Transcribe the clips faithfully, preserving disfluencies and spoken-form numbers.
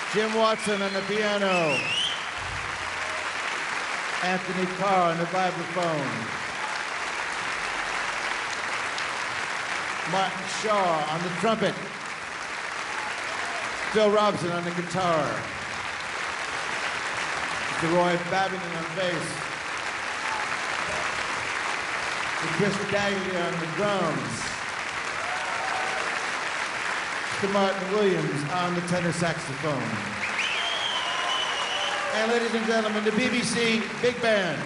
Jim Watson on the piano. Anthony Carr on the vibraphone. Martin Shaw on the trumpet. Phil Robson on the guitar. Mister Roy Babington on bass. Mister Chris Daglia on the drums. Mister Martin Williams on the tenor saxophone. And ladies and gentlemen, the B B C Big Band.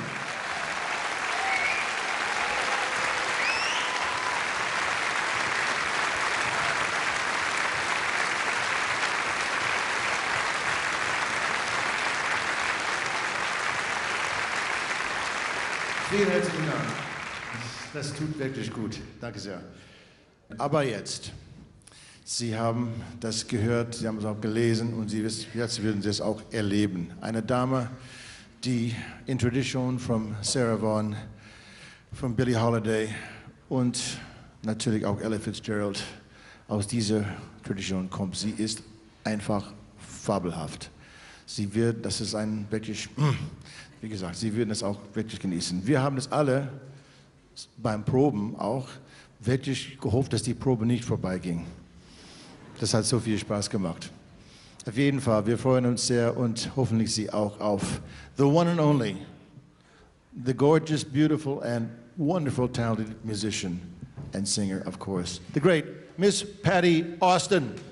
Vielen herzlichen Dank. Das tut wirklich gut. Danke sehr. Aber jetzt, Sie haben das gehört, Sie haben es auch gelesen und Sie wissen, jetzt werden Sie es auch erleben. Eine Dame, die in Tradition von Sarah Vaughan, von Billie Holiday und natürlich auch Ella Fitzgerald aus dieser Tradition kommt. Sie ist einfach fabelhaft. Sie wird, das ist ein wirklich, wie gesagt, Sie würden es auch wirklich genießen. Wir haben es alle beim Proben auch wirklich gehofft, dass die Probe nicht vorbeiging. Das hat so viel Spaß gemacht. Auf jeden Fall, wir freuen uns sehr und hoffentlich Sie auch auf the one and only, the gorgeous, beautiful and wonderful talented musician and singer, of course, the great Miss Patti Austin.